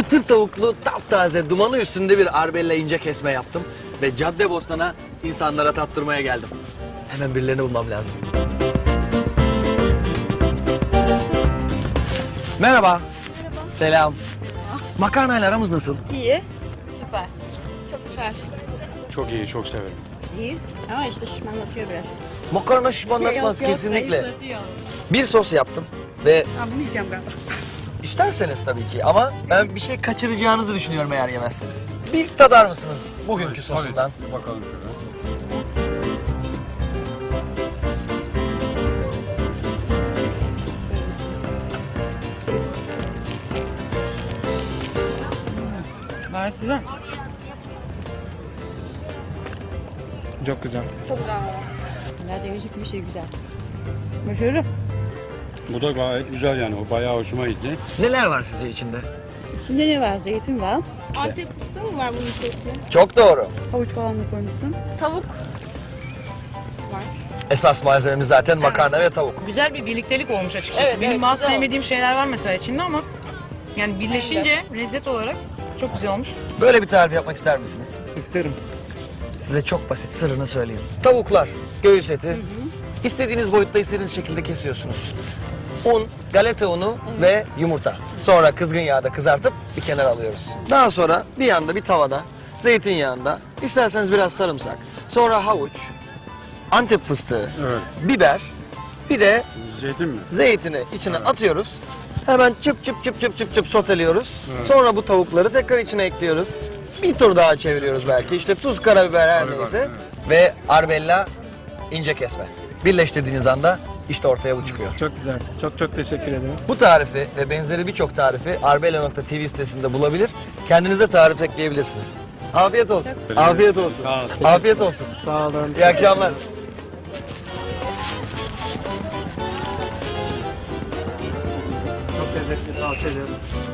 çıtır tavuklu, taptaze, dumanı üstünde bir arbella ince kesme yaptım. Ve Caddebostan'a insanlara tattırmaya geldim. Hemen birilerini bulmam lazım. Merhaba. Selam. Makarnayla aramız nasıl? İyi. Süper. Çok süper. Çok iyi, çok severim. İyi. Ama işte şişmanlatıyor biraz. Makarna şişmanlatmaz Yok, kesinlikle. zayıflatıyor. Bir sos yaptım ve Ben bunu yiyeceğim galiba. isterseniz tabii ki ama ben bir şey kaçıracağınızı düşünüyorum eğer yemezseniz. Bir tadar mısınız bugünkü sosundan? Tabii, bakalım şöyle. Gayet güzel. Çok güzel. Çok güzel. Nerede yiyecek bir şey güzel. Başarılı. Bu da gayet güzel yani. O bayağı hoşuma gitti. Neler var sizce içinde? İçinde ne var? Zeytin var. Antep fıstığı mı var bunun içerisinde? Çok doğru. Havuç falan da koymuşsun. Tavuk var. Esas malzememiz zaten makarna ve tavuk. Güzel bir birliktelik olmuş açıkçası. Evet, Benim evet, bazı güzel sevmediğim şeyler var mesela içinde ama yani birleşince lezzet olarak çok güzel olmuş. Böyle bir tarif yapmak ister misiniz? İsterim. Size çok basit sırrını söyleyeyim. Tavuklar, göğüs eti. İstediğiniz boyutta, istediğiniz şekilde kesiyorsunuz. Un, galeta unu ve yumurta. Sonra kızgın yağda kızartıp bir kenara alıyoruz. Daha sonra bir yanda bir tavada, zeytinyağında, isterseniz biraz sarımsak, sonra havuç, Antep fıstığı, Evet. biber, bir de Zeytin mi? zeytini içine atıyoruz. Hemen çıp çıp çıp çıp çıp çıp soteliyoruz. Evet. Sonra bu tavukları tekrar içine ekliyoruz. Bir tur daha çeviriyoruz belki. İşte tuz, karabiber her Karabiber, neyse. evet. Ve arbella ince kesme. Birleştirdiğiniz anda işte ortaya bu çıkıyor. Çok güzel. Çok çok teşekkür ederim. Bu tarifi ve benzeri birçok tarifi arbella.tv sitesinde bulabilir. Kendinize tarif ekleyebilirsiniz. Afiyet olsun. Afiyet olsun. Sağ ol. Afiyet olsun. Sağ olun. İyi akşamlar. Çok lezzetli. Tavsiye ederim.